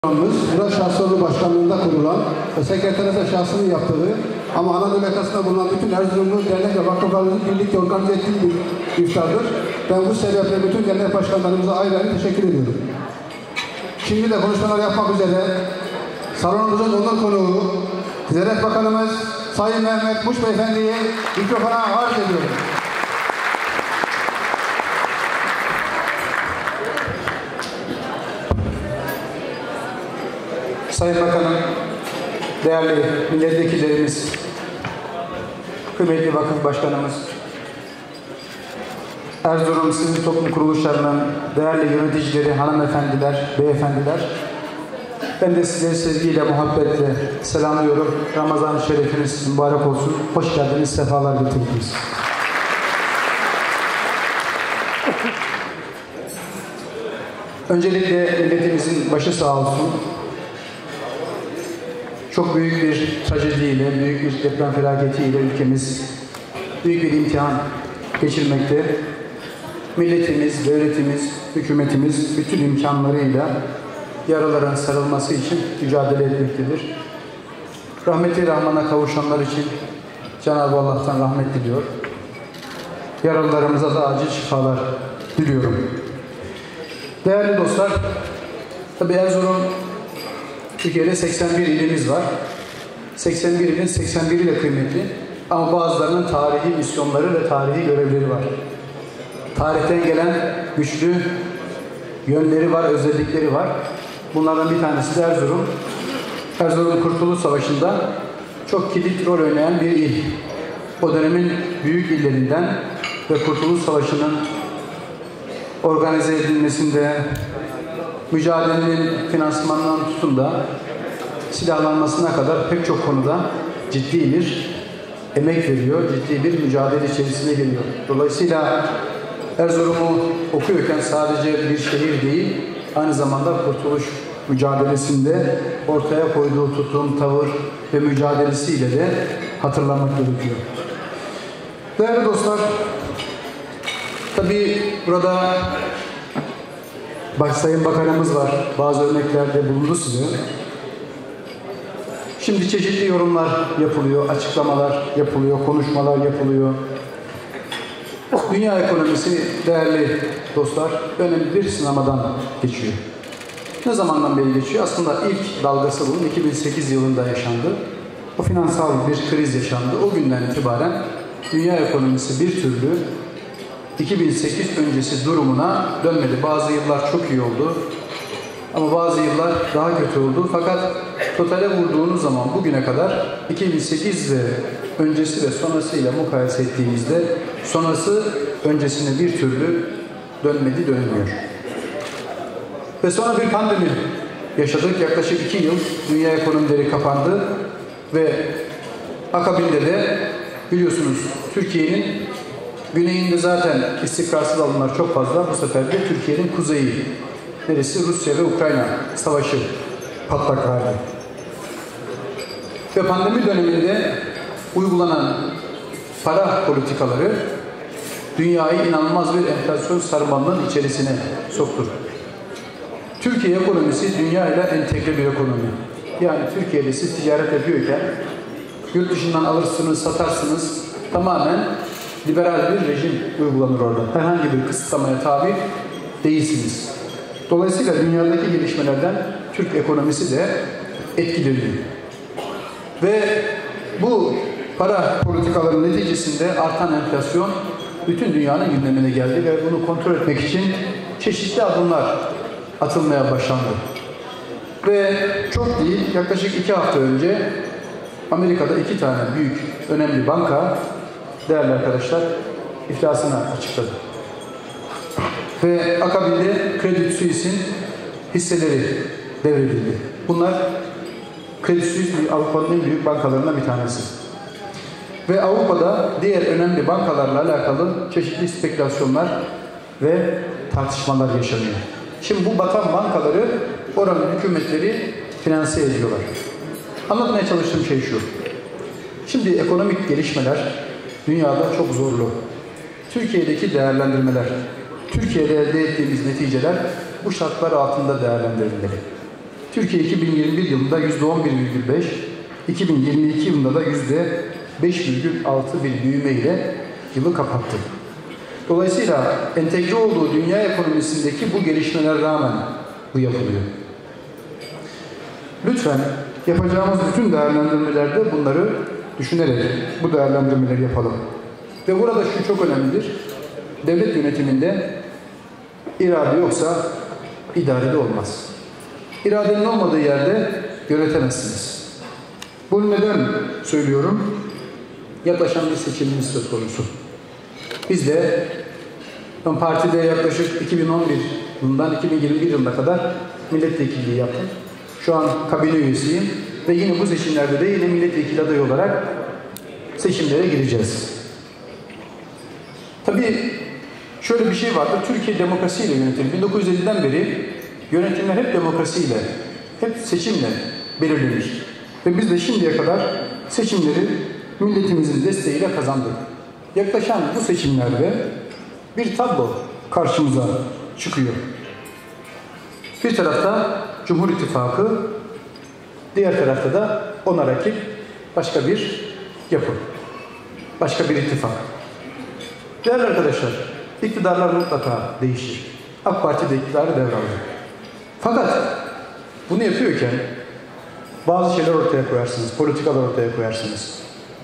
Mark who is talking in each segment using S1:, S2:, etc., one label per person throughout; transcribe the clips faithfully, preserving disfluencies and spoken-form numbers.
S1: Murat Şahsoğlu başkanlığında kurulan ve sekreteriyete şahsının yaptığı ama Anadolu yakasında bulunan bütün Erzurumlu dernek ve vakıflarımızın birlikte organize ettiği bir iftardır. Ben bu sebeple bütün dernek başkanlarımıza ayrı ayrı teşekkür ediyorum. Şimdi de konuşmalar yapmak üzere salonumuzun onur konuğu Ticaret Bakanımız Sayın Mehmet Muş Beyefendi'yi mikrofona arz ediyorum.
S2: Sayın Bakanım, değerli milletvekillerimiz, kıymetli vakıf başkanımız, Erzurum Sivil Toplum Kuruluşlarının değerli yöneticileri, hanımefendiler, beyefendiler, ben de sizleri sevgiyle, muhabbetle selamlıyorum. Ramazan-ı Şerifiniz mübarek olsun. Hoş geldiniz, sefalar getirdiniz. Öncelikle milletimizin başı sağ olsun. Çok büyük bir trajediyle, büyük bir deprem felaketiyle ülkemiz büyük bir imtihan geçirmekte. Milletimiz, devletimiz, hükümetimiz bütün imkanlarıyla yaraların sarılması için mücadele etmektedir. Rahmeti Rahman'a kavuşanlar için Cenab-ı Allah'tan rahmet diliyor. Yaralılarımıza da acil şifalar diliyorum. Değerli dostlar, tabii Erzurum Türkiye'de seksen bir ilimiz var. seksen bir ilin seksen biri de kıymetli. Ama bazılarının tarihi misyonları ve tarihi görevleri var. Tarihten gelen güçlü yönleri var, özellikleri var. Bunlardan bir tanesi de Erzurum. Erzurum Kurtuluş Savaşı'nda çok kilit rol oynayan bir il. O dönemin büyük illerinden ve Kurtuluş Savaşı'nın organize edilmesinde, mücadelenin finansmanından tutun da silahlanmasına kadar pek çok konuda ciddi bir emek veriyor, ciddi bir mücadele içerisine giriyor. Dolayısıyla Erzurum'u okuyorken sadece bir şehir değil, aynı zamanda kurtuluş mücadelesinde ortaya koyduğu tutum, tavır ve mücadelesiyle de hatırlamak gerekiyor. Değerli dostlar, tabii burada Baş Sayın Bakanımız var. Bazı örneklerde bulundu size. Şimdi çeşitli yorumlar yapılıyor, açıklamalar yapılıyor, konuşmalar yapılıyor. Dünya ekonomisi değerli dostlar önemli bir sınamadan geçiyor. Ne zamandan beri geçiyor? Aslında ilk dalgası bunun iki bin sekiz yılında yaşandı. O finansal bir kriz yaşandı. O günden itibaren dünya ekonomisi bir türlü iki bin sekiz öncesi durumuna dönmedi. Bazı yıllar çok iyi oldu. Ama bazı yıllar daha kötü oldu. Fakat totale vurduğunuz zaman bugüne kadar iki bin sekiz ve öncesi ve sonrasıyla mukayese ettiğimizde sonrası öncesine bir türlü dönmedi, dönmüyor. Ve sonra bir pandemi yaşadık. Yaklaşık iki yıl dünya ekonomileri kapandı ve akabinde de biliyorsunuz Türkiye'nin güneyinde zaten istikrarsız alanlar çok fazla. Bu sefer de Türkiye'nin kuzeyi, neresi? Rusya ve Ukrayna savaşı patlak verdi. Ve pandemi döneminde uygulanan para politikaları dünyayı inanılmaz bir enflasyon sarmalının içerisine soktu. Türkiye ekonomisi dünya ile entegre bir ekonomi. Yani Türkiye'de siz ticaret yapıyorken yurt dışından alırsınız, satarsınız, tamamen liberal bir rejim uygulanır orada. Herhangi bir kısıtlamaya tabi değilsiniz. Dolayısıyla dünyadaki gelişmelerden Türk ekonomisi de etkileniyor. Ve bu para politikalarının neticesinde artan enflasyon bütün dünyanın gündemine geldi ve bunu kontrol etmek için çeşitli adımlar atılmaya başlandı. Ve çok değil, yaklaşık iki hafta önce Amerika'da iki tane büyük, önemli banka, değerli arkadaşlar, iflasını açıkladı. Ve akabinde Credit Suisse'in hisseleri devredildi. Bunlar Credit Suisse Avrupa'nın en büyük bankalarından bir tanesi. Ve Avrupa'da diğer önemli bankalarla alakalı çeşitli spekülasyonlar ve tartışmalar yaşanıyor. Şimdi bu batan bankaları oranın hükümetleri finanse ediyorlar. Anlatmaya çalıştığım şey şu. Şimdi ekonomik gelişmeler dünyada çok zorlu. Türkiye'deki değerlendirmeler, Türkiye'de elde ettiğimiz neticeler bu şartlar altında değerlendirilmeli. Türkiye iki bin yirmi bir yılında yüzde on bir virgül beş, iki bin yirmi iki yılında da yüzde beş virgül altı bir büyüme ile yılı kapattı. Dolayısıyla entegre olduğu dünya ekonomisindeki bu gelişmelere rağmen bu yapılıyor. Lütfen yapacağımız bütün değerlendirmelerde bunları düşünerek bu değerlendirmeleri yapalım. Ve burada şu çok önemlidir. Devlet yönetiminde irade yoksa idare de olmaz. İradenin olmadığı yerde yönetemezsiniz. Bunu neden söylüyorum? Yaklaşan bir seçimimiz söz konusu. Biz de ben partide yaklaşık iki bin on bir yılından iki bin yirmi bir yılına kadar milletvekilliği yaptım. Şu an kabine üyesiyim ve yine bu seçimlerde de yine milletvekili adayı olarak seçimlere gireceğiz. Tabii şöyle bir şey vardır. Türkiye demokrasiyle yönetilir. bin dokuz yüz elliden beri yönetimler hep demokrasiyle, hep seçimle belirlenmiş. Ve biz de şimdiye kadar seçimleri milletimizin desteğiyle kazandık. Yaklaşan bu seçimlerde bir tablo karşımıza çıkıyor. Bir tarafta Cumhur İttifakı, diğer tarafta da ona rakip başka bir yapı, başka bir ittifak. Değerli arkadaşlar, iktidarlar mutlaka değişir. AK Parti de iktidarı devraldı. Fakat bunu yapıyorken bazı şeyler ortaya koyarsınız, politikalar ortaya koyarsınız.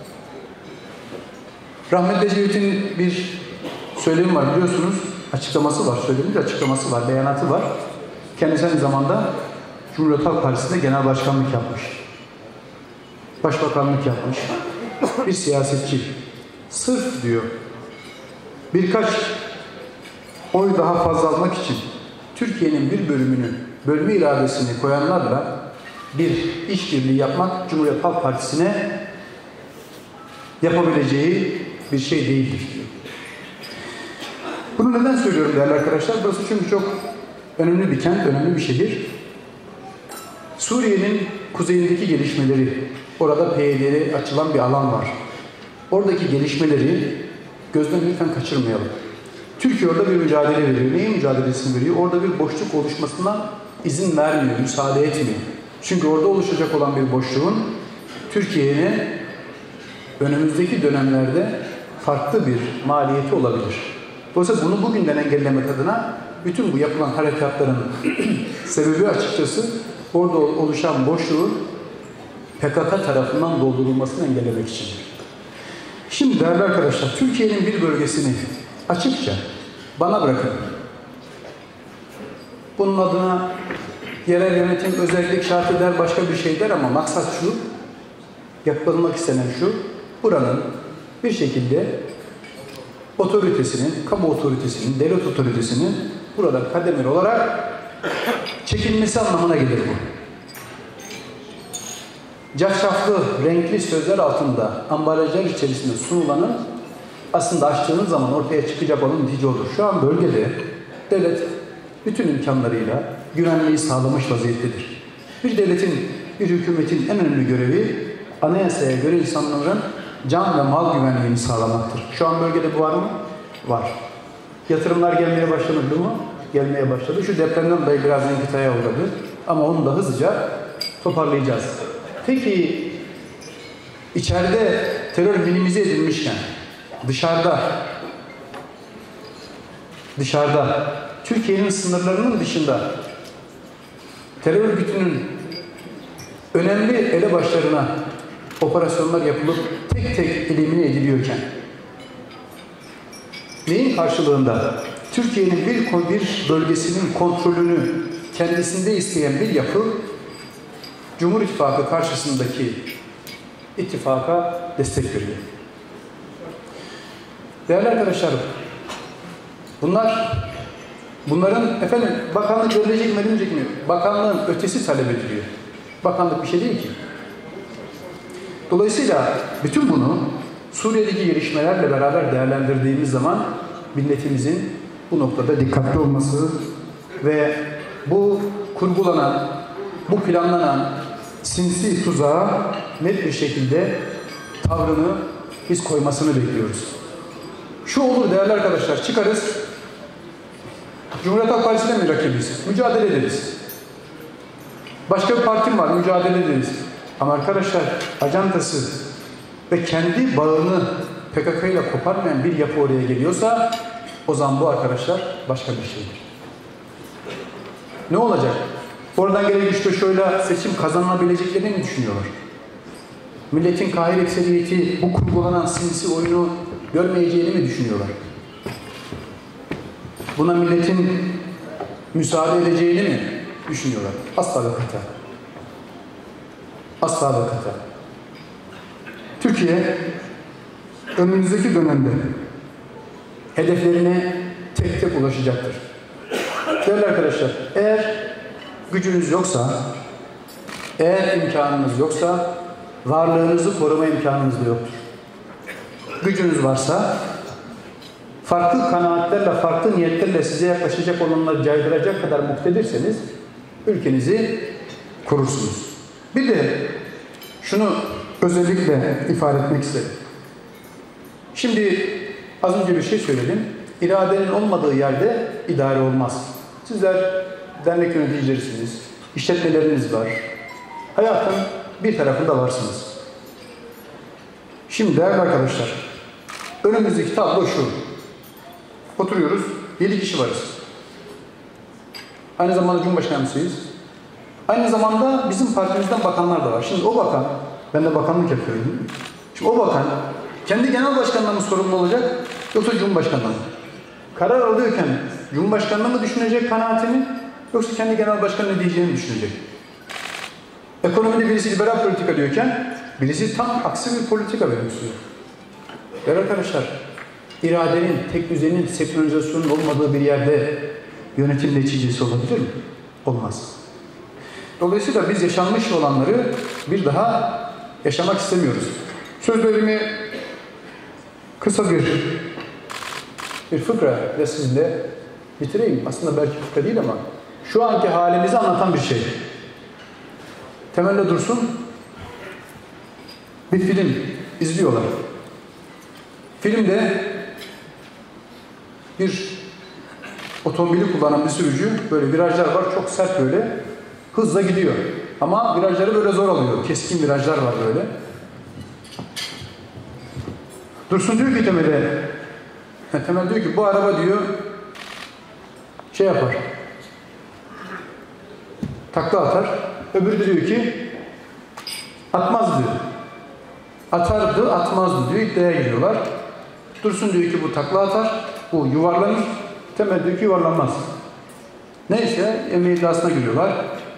S2: Rahmetli Ecevit'in bir söylemi var biliyorsunuz, açıklaması var, söylemi de açıklaması var, beyanatı var. Kendisi aynı zamanda Cumhuriyet Halk Partisi'nde genel başkanlık yapmış. Başbakanlık yapmış. Bir siyasetçi. Sırf diyor, birkaç oy daha fazla almak için Türkiye'nin bir bölümünü, bölme iradesini koyanlarla bir işbirliği yapmak Cumhuriyet Halk Partisi'ne yapabileceği bir şey değildir diyor. Bunu neden söylüyorum değerli arkadaşlar? Burası çünkü çok önemli bir kent, önemli bir şehir. Suriye'nin kuzeyindeki gelişmeleri, orada P Y D'ye açılan bir alan var. Oradaki gelişmeleri gözden lütfen kaçırmayalım. Türkiye orada bir mücadele veriyor. Neyin mücadelesini veriyor? Orada bir boşluk oluşmasına izin vermiyor, müsaade etmiyor. Çünkü orada oluşacak olan bir boşluğun Türkiye'nin önümüzdeki dönemlerde farklı bir maliyeti olabilir. Dolayısıyla bunu bugünden engellemek adına bütün bu yapılan harekatların sebebi açıkçası orada oluşan boşluğun P K K tarafından doldurulmasını engellemek içindir. Şimdi değerli arkadaşlar, Türkiye'nin bir bölgesini açıkça bana bırakın. Bunun adına yerel yönetim özellik şart eder, başka bir şey der ama maksat şu, yapılmak istenen şu, buranın bir şekilde otoritesinin, kamu otoritesinin, devlet otoritesinin burada kademeli olarak çekilmesi anlamına gelir bu. Cafcaflı, renkli sözler altında ambalajlar içerisinde sunulanın aslında açtığınız zaman ortaya çıkacak olan netice olur. Şu an bölgede devlet bütün imkanlarıyla güvenliği sağlamış vaziyettedir. Bir devletin, bir hükümetin en önemli görevi anayasaya göre insanların can ve mal güvenliğini sağlamaktır. Şu an bölgede bu var mı? Var. Yatırımlar gelmeye başladı mı? Gelmeye başladı. Şu depremden dolayı biraz inkıtaya uğradı. Ama onu da hızlıca toparlayacağız. Peki içeride terör minimize edilmişken dışarıda dışarıda Türkiye'nin sınırlarının dışında terör örgütünün önemli elebaşlarına operasyonlar yapılıp tek tek elimine ediliyorken neyin karşılığında Türkiye'nin bir, bir bölgesinin kontrolünü kendisinde isteyen bir yapı Cumhur İttifakı karşısındaki ittifaka destek veriyor. Değerli arkadaşlarım, bunlar bunların efendim bakanlık verilecek mi verilecek mi? Bakanlığın ötesi talep ediliyor. Bakanlık bir şey değil ki. Dolayısıyla bütün bunu Suriye'deki gelişmelerle beraber değerlendirdiğimiz zaman milletimizin bu noktada dikkatli olması ve bu kurgulanan, bu planlanan sinsi tuzağa net bir şekilde tavrını biz koymasını bekliyoruz. Şu olur değerli arkadaşlar, çıkarız, Cumhuriyet Halk Partisi'ne mi rakibiz? Mücadele ederiz. Başka bir partim var, mücadele ederiz. Ama arkadaşlar ajantası ve kendi bağını P K K ile koparmayan bir yapı oraya geliyorsa o zaman bu arkadaşlar başka bir şeydir. Ne olacak? Oradan gelen güç şöyle seçim kazanabileceklerini mi düşünüyorlar? Milletin kahir ekseriyeti bu kurgulanan sinsi oyunu görmeyeceğini mi düşünüyorlar? Buna milletin müsaade edeceğini mi düşünüyorlar? Asla ve kata. Asla ve kata. Türkiye önümüzdeki dönemde hedeflerine tek tek ulaşacaktır. Değerli arkadaşlar, eğer gücünüz yoksa, eğer imkanınız yoksa, varlığınızı koruma imkanınız da yoktur. Gücünüz varsa, farklı kanaatlerle, farklı niyetlerle size yaklaşacak olanları caydıracak kadar muktedirseniz, ülkenizi korursunuz. Bir de şunu özellikle ifade etmek istedim. Şimdi az önce bir şey söyledim. İradenin olmadığı yerde idare olmaz. Sizler dernek yöneticilerisiniz, işletmeleriniz var. Hayatın bir tarafında varsınız. Şimdi değerli arkadaşlar, önümüzdeki tablo şu. Oturuyoruz, yedi kişi varız. Aynı zamanda Cumhurbaşkanımızıyız. Aynı zamanda bizim partimizden bakanlar da var. Şimdi o bakan, ben de bakanlık yapıyorum. Şimdi o bakan kendi genel başkanına mı sorumlu olacak yoksa Cumhurbaşkanına mı? Karar alıyorken Cumhurbaşkanına mı düşünecek kanaatini yoksa kendi genel başkanı ne diyeceğini düşünecek? Ekonomide birisi liberal politika diyorken birisi tam aksi bir politika benimsiyor. Değerli arkadaşlar, iradenin, tek düzenin, senkronizasyonun olmadığı bir yerde yönetim neticesi olabilir mi? Olmaz. Dolayısıyla biz yaşanmış olanları bir daha yaşamak istemiyoruz. Sözlerimi kısa bir bir fıkra ile sizinle bitireyim. Aslında belki fıkra değil ama şu anki halimizi anlatan bir şey. Temelde Dursun bir film izliyorlar. Filmde bir otomobili kullanan bir sürücü, böyle virajlar var, çok sert böyle, hızla gidiyor. Ama virajları böyle zor alıyor. Keskin virajlar var böyle. Dursun diyor ki Temel'e, Temel diyor ki bu araba diyor şey yapar, takla atar. Öbürü de diyor ki atmaz diyor. Atardı, atmazdı diyor. İddiaya giriyorlar. Dursun diyor ki bu takla atar, bu yuvarlanır. Temel diyor ki yuvarlanmaz. Neyse emeği iddiasına giriyorlar.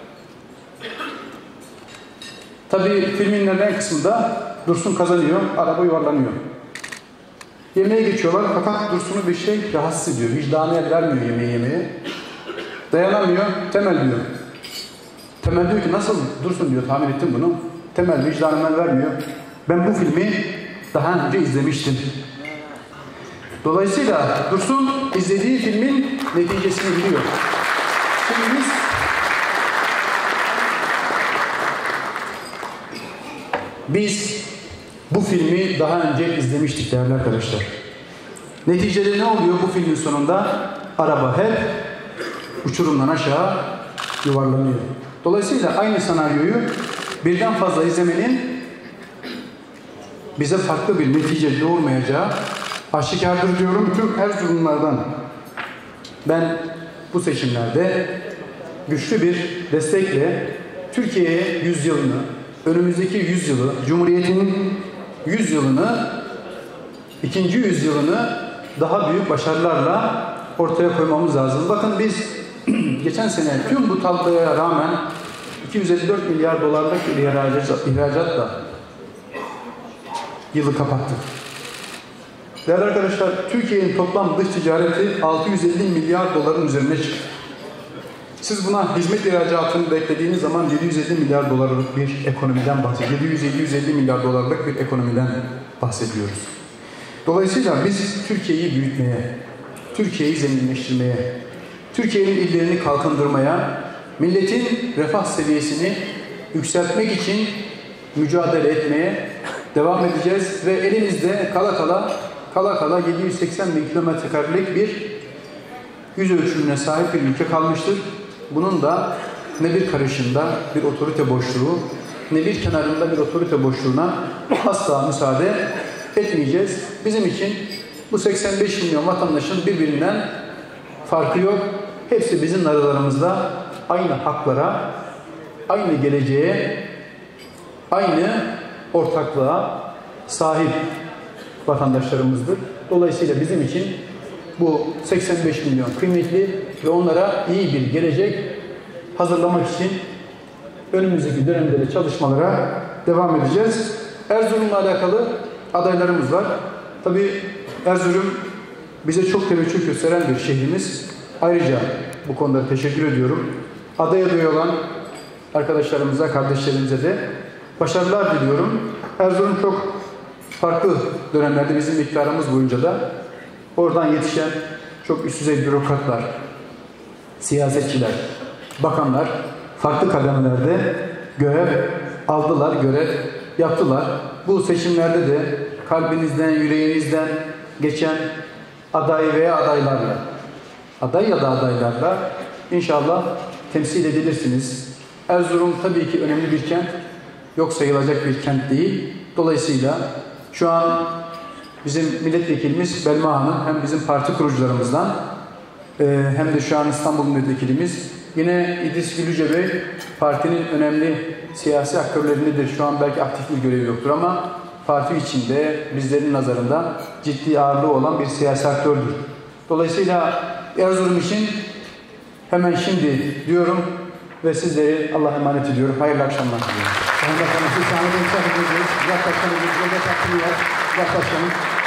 S2: Tabii filmin ilerleyen kısmında Dursun kazanıyor, araba yuvarlanıyor. Yemeğe geçiyorlar fakat Dursun'u bir şey rahatsız ediyor. Vicdanı el vermiyor yemeği yemeye. Dayanamıyor, Temel diyor. Temel diyor ki nasıl Dursun diyor, tahmin ettim bunu. Temel vicdanım el vermiyor. Ben bu filmi daha önce izlemiştim. Dolayısıyla Dursun izlediği filmin neticesini biliyor. Şimdi biz Biz bu filmi daha önce izlemiştik değerli arkadaşlar. Neticede ne oluyor bu filmin sonunda? Araba hep uçurumdan aşağı yuvarlanıyor. Dolayısıyla aynı senaryoyu birden fazla izlemenin bize farklı bir netice doğurmayacağı aşikardır diyorum. Tüm Erzurumlardan ben bu seçimlerde güçlü bir destekle Türkiye'ye yüzyılını, önümüzdeki yüzyılı, Cumhuriyet'in yüzyılını, ikinci yüzyılını daha büyük başarılarla ortaya koymamız lazım. Bakın biz geçen sene tüm bu tabloya rağmen iki yüz elli dört milyar dolarlık bir ihracat, ihracatla yılı kapattık. Değerli arkadaşlar, Türkiye'nin toplam dış ticareti altı yüz elli milyar doların üzerine çıktı. Siz buna hizmet ihracatını da eklediğiniz zaman yedi yüz elli milyar dolarlık bir ekonomiden bahsediyoruz. yedi yüz yedi yüz elli milyar dolarlık bir ekonomiden bahsediyoruz. Dolayısıyla biz Türkiye'yi büyütmeye, Türkiye'yi zenginleştirmeye, Türkiye'nin illerini kalkındırmaya, milletin refah seviyesini yükseltmek için mücadele etmeye devam edeceğiz ve elimizde kala kala kala kala yedi yüz seksen bin kilometre karelik bir yüz ölçümüne sahip bir ülke kalmıştır. Bunun da ne bir karışında bir otorite boşluğu, ne bir kenarında bir otorite boşluğuna asla müsaade etmeyeceğiz. Bizim için bu seksen beş milyon vatandaşın birbirinden farkı yok. Hepsi bizim aralarımızda aynı haklara, aynı geleceğe, aynı ortaklığa sahip vatandaşlarımızdır. Dolayısıyla bizim için bu seksen beş milyon kıymetli ve onlara iyi bir gelecek hazırlamak için önümüzdeki dönemde de çalışmalara devam edeceğiz. Erzurum'la alakalı adaylarımız var. Tabii Erzurum bize çok teveccüh gösteren bir şehrimiz. Ayrıca bu konuda teşekkür ediyorum. Aday adayı olan arkadaşlarımıza, kardeşlerimize de başarılar diliyorum. Erzurum çok farklı dönemlerde bizim iktidarımız boyunca da oradan yetişen çok üst düzey bürokratlar, siyasetçiler, bakanlar farklı kademelerde görev aldılar, görev yaptılar. Bu seçimlerde de kalbinizden, yüreğinizden geçen aday veya adaylarla, aday ya da adaylarla inşallah temsil edilirsiniz. Erzurum tabii ki önemli bir kent, yok sayılacak bir kent değil. Dolayısıyla şu an bizim milletvekilimiz Belma Hanım hem bizim parti kurucularımızdan hem de şu an İstanbul milletvekilimiz, yine İdris Gülüce Bey partinin önemli siyasi aktörlerindedir. Şu an belki aktif bir görevi yoktur ama parti içinde bizlerin nazarında ciddi ağırlığı olan bir siyasi aktördür. Dolayısıyla Erzurum için hemen şimdi diyorum ve sizleri Allah'a emanet ediyorum. Hayırlı akşamlar diliyorum.
S1: Sayın Bakanım, siz sahnede misafir edeceğiz. Yaklaşmanı, yaklaşmanı, yaklaşmanı.